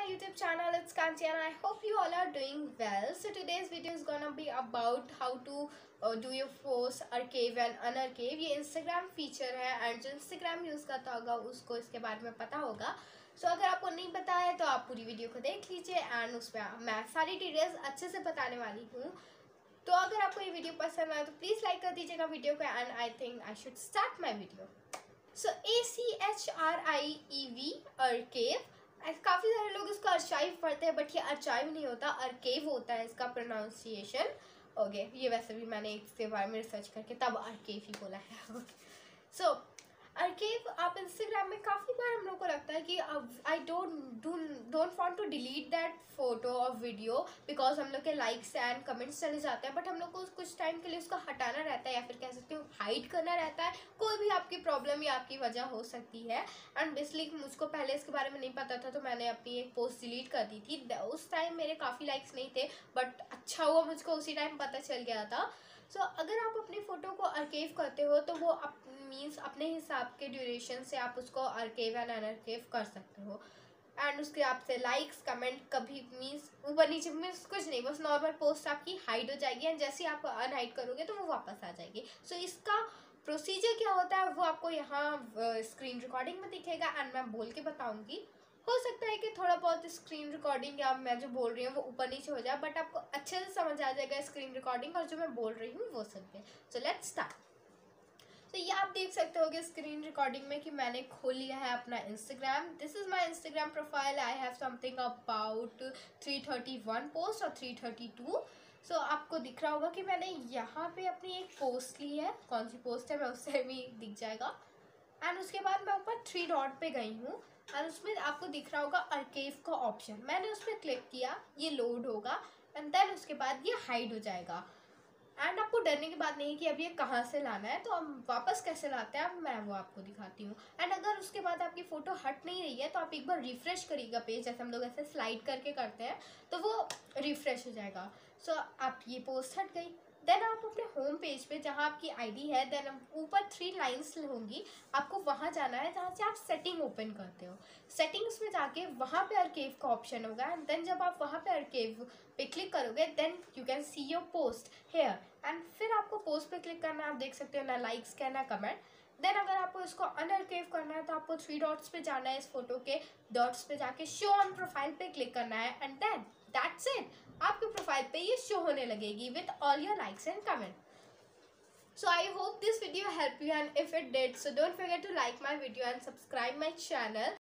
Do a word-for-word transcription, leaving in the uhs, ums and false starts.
YouTube channel, it's Kanchi and I hope you all are doing well. So today's video is gonna be about how to uh, do your post archive and unarchive. ये Instagram feature है and जो Instagram use करता होगा उसको इसके बारे में पता होगा. So अगर आपको नहीं पता है तो आप पूरी वीडियो को देख लीजिए and उसमें मैं सारी डिटेल्स अच्छे से बताने वाली हूँ. तो अगर आपको ये वीडियो पसंद आए तो प्लीज़ लाइक कर दीजिएगा वीडियो को and I think I should start my video. So A C H R I E V archive. काफ़ी सारे लोग इसको अर्चाइव पढ़ते हैं बट ये अर्चाइव नहीं होता, अर्केव होता है इसका प्रोनाउंसिएशन. ओके, ये वैसे भी मैंने इसके बारे में रिसर्च करके तब अर्केव ही बोला है. सो अर्केव आप इंस्टाग्राम में काफ़ी बार हम लोग को लगता है कि I don't don't want to delete that photo और वीडियो बिकॉज हम लोग के लाइक्स एंड कमेंट्स चले जाते हैं, बट हम लोग को कुछ टाइम के लिए उसको हटाना रहता है या फिर कह सकते हो हाइड करना रहता है. कोई भी आपकी प्रॉब्लम या आपकी वजह हो सकती है. एंड बेसिकली मुझको पहले इसके बारे में नहीं पता था तो मैंने अपनी एक पोस्ट डिलीट कर दी थी. उस टाइम मेरे काफ़ी लाइक्स नहीं थे बट अच्छा हुआ मुझको उसी टाइम पता चल गया था. सो so, अगर आप अपनी फ़ोटो को अर्केव करते हो तो वो आप मीन्स अपने हिसाब के ड्यूरेशन से आप उसको अर्केव एंड अनअर्केव कर सकते हो. एंड उसके आपसे लाइक्स कमेंट कभी मीन्स ऊपर नीचे मीन्स कुछ नहीं, बस नॉर्मल पोस्ट आपकी हाइड हो जाएगी एंड जैसे आप अनहाइड करोगे तो वो वापस आ जाएगी. सो so, इसका प्रोसीजर क्या होता है वो आपको यहाँ स्क्रीन रिकॉर्डिंग में दिखेगा एंड मैं बोल के बताऊँगी. हो सकता है कि थोड़ा बहुत स्क्रीन रिकॉर्डिंग या मैं जो बोल रही हूँ वो ऊपर नीचे हो जाए बट आपको अच्छे से समझ आ जाएगा स्क्रीन रिकॉर्डिंग और जो मैं बोल रही हूँ वो सब है. So let's start. तो ये आप देख सकते होगे स्क्रीन रिकॉर्डिंग में कि मैंने खोल लिया है अपना Instagram. This is my Instagram profile. I have something about three thirty one post और three thirty two. So so, आपको दिख रहा होगा कि मैंने यहाँ पे अपनी एक पोस्ट ली है. कौन सी पोस्ट है मैं उससे भी दिख जाएगा. एंड उसके बाद मैं ऊपर थ्री डॉट पे गई हूँ एंड उसमें आपको दिख रहा होगा अर्केव का ऑप्शन. मैंने उस पर क्लिक किया, ये लोड होगा एंड देन उसके बाद ये हाइड हो जाएगा. एंड आपको डरने की बात नहीं है कि अब ये कहाँ से लाना है, तो हम वापस कैसे लाते हैं अब मैं वो आपको दिखाती हूँ. एंड अगर उसके बाद आपकी फ़ोटो हट नहीं रही है तो आप एक बार रिफ़्रेश करिएगा पेज, जैसे हम लोग ऐसे स्लाइड करके करते हैं तो वो रिफ़्रेश हो जाएगा. सो so, आप ये पोस्ट हट गई. देन आप अपने होम पेज पे जहाँ आपकी आईडी है देन ऊपर थ्री लाइंस होंगी, आपको वहाँ जाना है जहाँ से आप सेटिंग ओपन करते हो. सेटिंग्स में जाके वहाँ पे अर्केव का ऑप्शन होगा एंड देन जब आप वहाँ पे अर्केव पे क्लिक करोगे then you can see your post here. And फिर आपको पोस्ट पे क्लिक करना है. आप देख सकते हो ना लाइक्स क्या ना कमेंट. देन अगर आपको इसको अनअर्केव करना है तो आपको थ्री डॉट्स पे जाना है, इस फोटो के डॉट्स पे जाके शो ऑन प्रोफाइल पे क्लिक करना है एंड देन दैट्स इट. आपके प्रोफाइल पे ये शो होने लगेगी with all your likes and comment. So I hope this video helped you and if it did so don't forget to like my video and subscribe my channel.